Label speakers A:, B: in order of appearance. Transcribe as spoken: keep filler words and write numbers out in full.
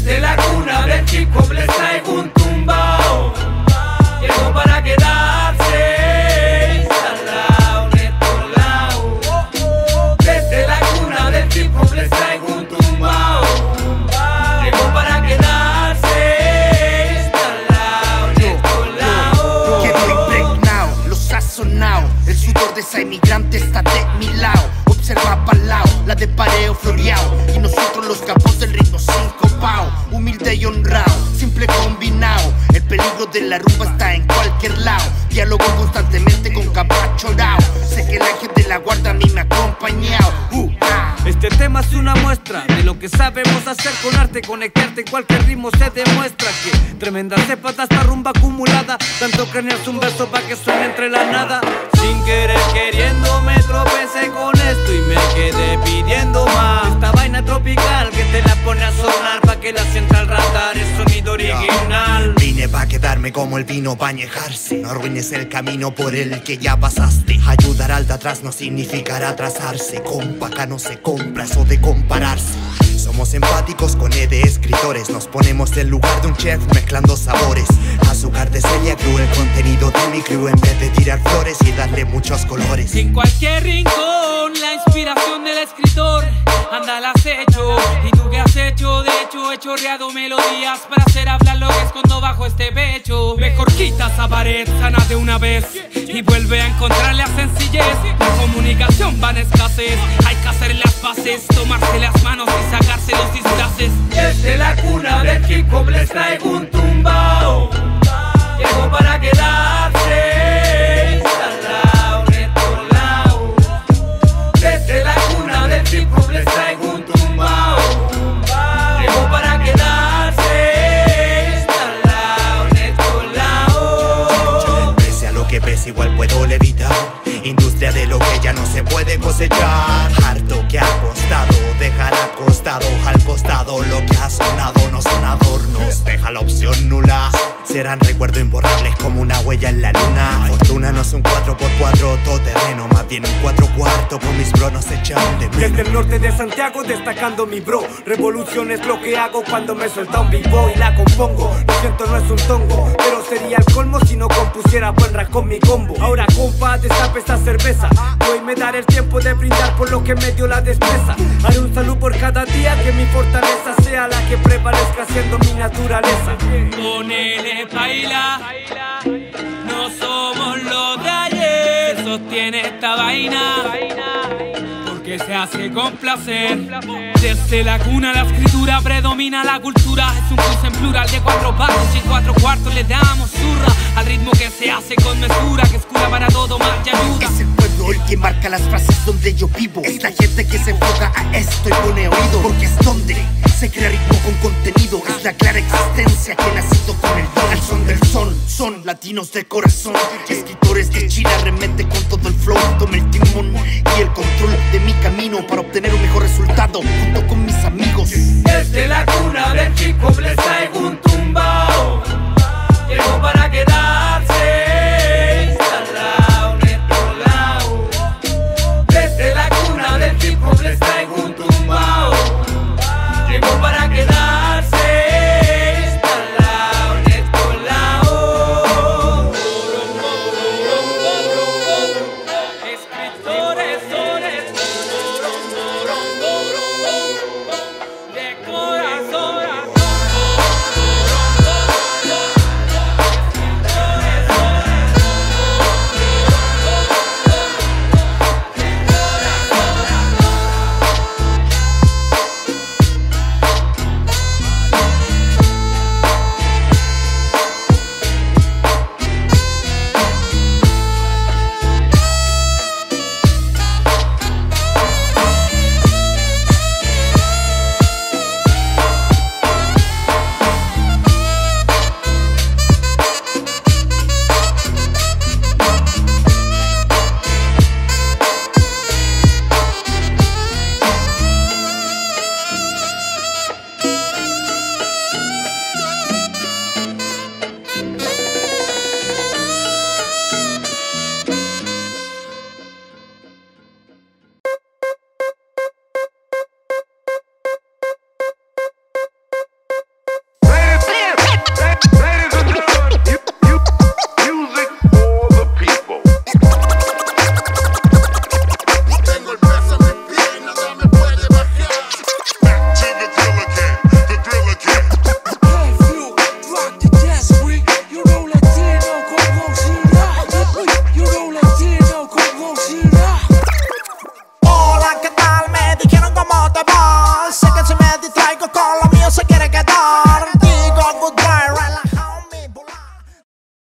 A: Desde la cuna del hip hop les traigo un tumbao. Llegó para quedarse, instalado en estos lados. Desde la cuna del hip hop les traigo un tumbao. Llegó para quedarse, instalado en estos lados.
B: Quedo impregnado, los ha sonado. El sudor de esa inmigrante está de mi lado. Observa pa'l lado, la de pareo floreado. Y nosotros los capos del ritmo sincopao. Humilde y honrado, simple combinado. El peligro de la rumba está en cualquier lado. Diálogo constantemente con capacho rao. Sé que el ángel de la guarda a mí me ha acompañado. uh, ah.
C: Este tema es una muestra de lo que sabemos hacer con arte. Conectarte en cualquier ritmo se demuestra que tremenda cepa de esta rumba acumulada. Tanto cranearse un verso pa' que suene entre la nada. Sin querer queriendo me tropecé con esto y me quedé pidiendo más. Esta vaina tropical que te la pone a sonar pa' que la sienta el radar, es sonido original.
D: Vine pa' quedarme como el vino pa' añejarse. No arruines el camino por el que ya pasaste. Ayudar al de atrás no significará atrasarse. Compa, acá no se compra eso de compararse. Somos empáticos con E de escritores. Nos ponemos en lugar de un chef mezclando sabores. Azúcar de Celia Crew, el contenido de mi crew. En vez de tirar flores y darle muchos colores.
E: En cualquier rincón, la inspiración del escritor anda al acecho. ¿Y tú qué has hecho? De hecho, he chorreado melodías para hacer hablar lo que escondo bajo este pecho. Mejor quita esa pared, sana de una vez y vuelve a encontrar la sencillez. La comunicación va en escasez, hay que hacer las paces, tomarse las manos y sacarse los disfraces.
A: Desde la cuna del hip hop les traigo un tumbao. Llegó para quedarse, instalado en estos lados. Desde la cuna del hip hop les traigo un tumbao. Llegó para quedarse, instalado en estos lados.
D: Pese a lo que pese igual puedo levitar. Industria de lo que ya no se puede cosechar. Harto que ha costado dejar acostado al costado lo que ha sonado no son adornos. Deja la opción nula. Serán recuerdos imborrables como una huella en la luna. Fortuna no es un cuatro por cuatro todoterreno, más bien un cuatro cuarto con mis bros no se echan de
C: Desde el norte de Santiago destacando mi bro. Revolución es lo que hago cuando me suelta un b-boy y la compongo. Lo siento, no es un tongo, pero sería el colmo si no compusiera buen rap con mi combo. Ahora compa, destape esta cerveza. Hoy me daré el tiempo de brindar por lo que me dio la destreza. Haré un salud por cada día, que mi fortaleza sea la que prevalezca siendo mi naturaleza.
E: Ponele baila, no somos los de ayer. Sostiene esta vaina porque se hace con placer. Desde la cuna la escritura predomina la cultura. Es un cruce en plural de cuatro pasos y en cuatro cuartos le damos zurra al ritmo que se hace con mesura, que es cura para todo, más y ayuda.
B: Es el pueblo el que marca las frases donde yo vivo. Es la gente que se enfoca a esto y pone oído, porque es donde se crea ritmo con contenido. Es la clara existencia que ha nacido con el don. Al son del son, son latinos de corazón. Escritores de Chile arremete con todo el flow. Tome el timón y el control de mi camino para obtener un mejor resultado junto con mis amigos.
A: Desde la cuna del hip hop les traigo